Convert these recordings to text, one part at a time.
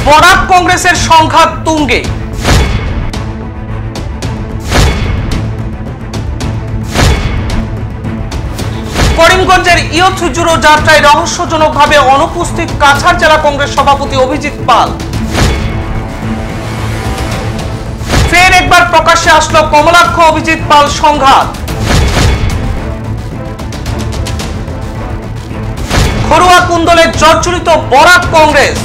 বরাক কংগ্রেসের সংঘাত তুঙ্গে। করিমগঞ্জের ইয়ুথ জুড়ো যাত্রায় রহস্যজনকভাবে অনুপস্থিত কাছাড় জেলা কংগ্রেস সভাপতি অভিজিৎ পাল। ফের একবার প্রকাশ্যে আসলো কমলাক্ষ অভিজিৎ পাল সংঘাত। ঘরোয়া কুন্দলে জর্জরিত বরাক কংগ্রেস।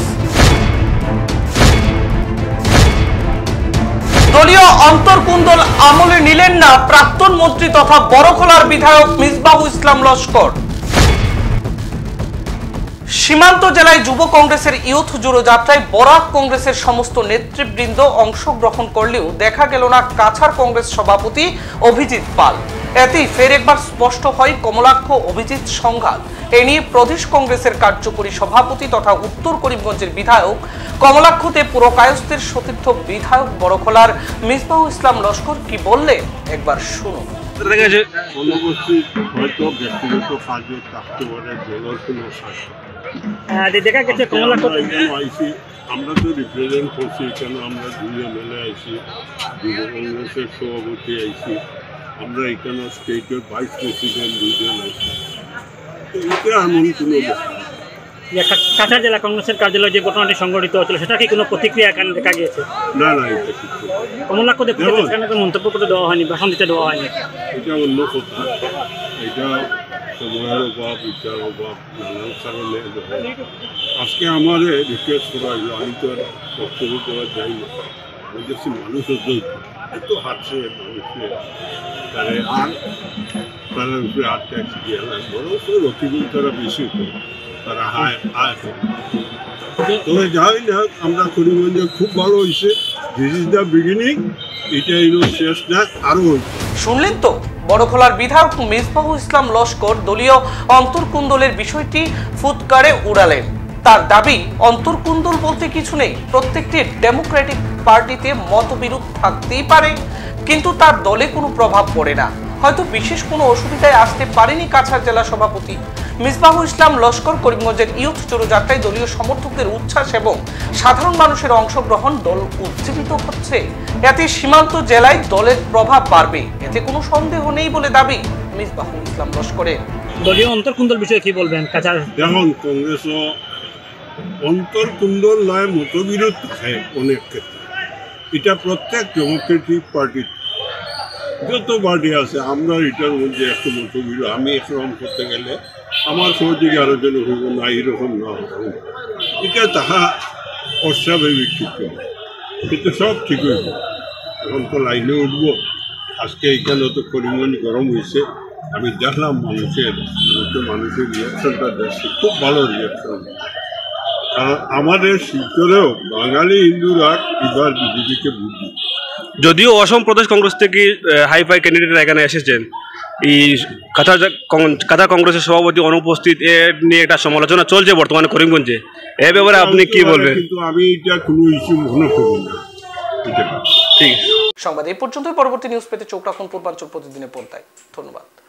দলীয় অন্তর্কুন্দল আমলে নিলেন না প্রাক্তন মন্ত্রী তথা বড়খলার বিধায়ক মিসবাহুল ইসলাম লস্কর। সীমান্ত জেলায় যুব কংগ্রেসের ইয়ুথ জুড়ো যাত্রায় বরাক কংগ্রেসের সমস্ত নেতৃবৃন্দ অংশগ্রহণ করলেও দেখা গেল না কাছাড় কংগ্রেস সভাপতি অভিজিৎ পাল। এতেই ফের একবার স্পষ্ট হয় কমলাক্ষ অভিজিৎ সংঘাত। এ নিয়ে প্রদেশ কংগ্রেসের কার্যকরী সভাপতি তথা উত্তর করিমগঞ্জের বিধায়ক কমলাক্ষতে পুরকায়স্থের সতীর্থ বিধায়ক বড়খলার মিসবাহুল ইসলাম লস্কর কি বললেন একবার শুনুন। আমরা তো রিপ্রেজেন্ট করছি, কেন আমরা দুই এমএলএ আইসি, যুব কংগ্রেসের সভাপতি আইসি, আমরা এখানে স্টেটের ভাইস প্রেসিডেন্ট দুইজন আইসি। এটা এমন কোনো কাছাড় জেলা কংগ্রেসের কার্যালয়ে যে ঘটনাটি সংঘটিত হচ্ছিল সেটা কি কোনো প্রতিক্রিয়া এখানে দেখা গিয়েছে? না না, এটা ঠিক কমলাক্ষ মন্তব্য করতে দেওয়া হয়নি, ভাষণ দিতে দেওয়া হয়নি। এটা অন্য কথা, এটা সময়ের অভাব, বিচার অভাব, নানান কারণে। আজকে আমার রিকোয়েস্ট করা হলো, আমি তো আর বক্তব্য দেওয়া যাই না। আমি দেখছি মানুষের এত হাঁটছে মানুষে, তারা আর তার উপরে আর ট্যাক্স দিয়ে না, বরং রকিবুল তারা বেশি করে তারা তবে যাই না, আমরা করিমগঞ্জে খুব ভালো হয়েছে। দিস ইজ দ্য বিগিনিং, এটাই শেষ না, আরো হয়েছে। শুনলেন তো বড়খলার বিধায়ক মিসবাহুল ইসলাম লস্কর দলীয় অন্তর্কুন্দলের বিষয়টি ফুৎকারে উড়ালেন। তার দাবি, অন্তর্কুন্দল বলতে কিছু নেই, প্রত্যেকটি ডেমোক্রেটিক পার্টিতে মতবিরোধ থাকতেই পারে, কিন্তু তার দলে কোনো প্রভাব পড়ে না। হয়তো বিশেষ কোনো অসুবিধায় আসতে পারেনি কাছাড় জেলা সভাপতি মিসবাহুল ইসলাম লস্কর। করিমগঞ্জের ইয়ুথ জুড়ো যাত্রায় দলীয় সমর্থকদের উচ্ছ্বাস এবং সাধারণ মানুষের অংশগ্রহণ দল উজ্জীবিত হচ্ছে। এতে সীমান্ত জেলায় দলের প্রভাব বাড়বে, এতে কোনো সন্দেহ নেই বলে দাবি মিসবাহুল ইসলাম লস্করের। দলীয় অন্তর্কুন্দল বিষয়ে কি বলবেন? কাছাড় যেমন কংগ্রেস অন্তর্কুন্দল নয়, মতবিরোধ থাকে অনেক ক্ষেত্রে। এটা প্রত্যেক ডেমোক্রেটিক পার্টি, যত পার্টি আছে, আমরা এটার মধ্যে একটা মতবিরোধ। আমি একরকম করতে গেলে আমার সহযোগী আরো জন হইব না, এরকম না, এটা তাহা অস্বাভাবিক কিছু, কিন্তু সব ঠিক হইব। এখন তো লাইনে উঠব। আজকে এখানে তো করিমগঞ্জ গরম হয়েছে, আমি দেখলাম মানুষের রিয়াকশনটা দেখছি, খুব ভালো রিয়াকশন। কারণ আমাদের শিলচরেও বাঙালি হিন্দুরা এবার বিজেপিকে ভোট দিচ্ছে। যদিও অসম প্রদেশ কংগ্রেস থেকে হাইফাই ক্যান্ডিডেট এখানে এসেছেন, এই কাছাড় কংগ্রেসের সভাপতি অনুপস্থিত এ নিয়ে একটা সমালোচনা চলছে বর্তমানে করিমগঞ্জে। এ ব্যাপারে আপনি কি বলবেন? কিন্তু আমি এটা কোনো ইস্যু মনে করি না। ঠিক সংবাদ এই পর্যন্তই। পরবর্তী নিউজ পেতে চোখ রাখুন পূর্বাঞ্চল প্রতিদিনের পর্দায়। ধন্যবাদ।